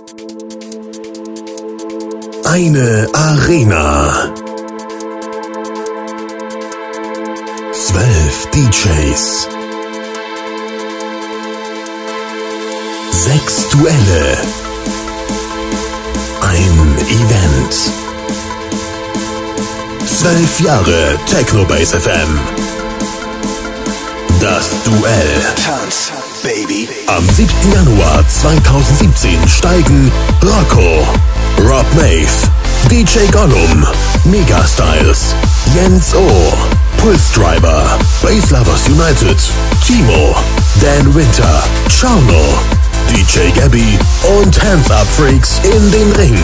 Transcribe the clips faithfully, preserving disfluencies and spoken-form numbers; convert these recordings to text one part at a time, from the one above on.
Eine Arena. Zwölf D Js. Sechs Duelle. Ein Event. Zwölf Jahre Technobase F M. Das Duell. Tanz, Baby. Am siebten Januar zweitausendsiebzehn steigen Rocco, Rob Maeve, D J Gollum, Megastyles, Jens O, Pulse Driver, Bass Lovers United, Timo, Dan Winter, Chauno, D J Gabby und Hands Up Freaks in den Ring.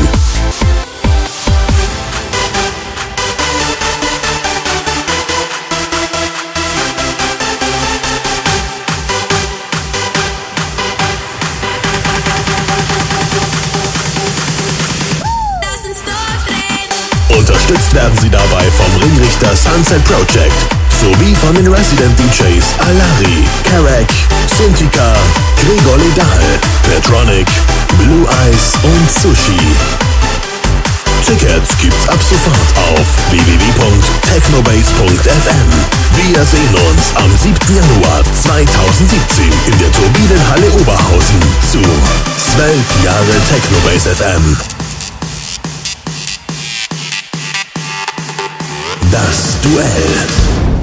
Unterstützt werden sie dabei vom Ringrichter Sunset Project sowie von den Resident D Js Alari, Karek, Syntika, Gregor Ledal, Petronic, Blue Eyes und Sushi. Tickets gibt's ab sofort auf w w w punkt technobase punkt f m. Wir sehen uns am siebten Januar zweitausendsiebzehn in der Turbinenhalle Oberhausen zu zwölf Jahre Technobase F M. Das Duell.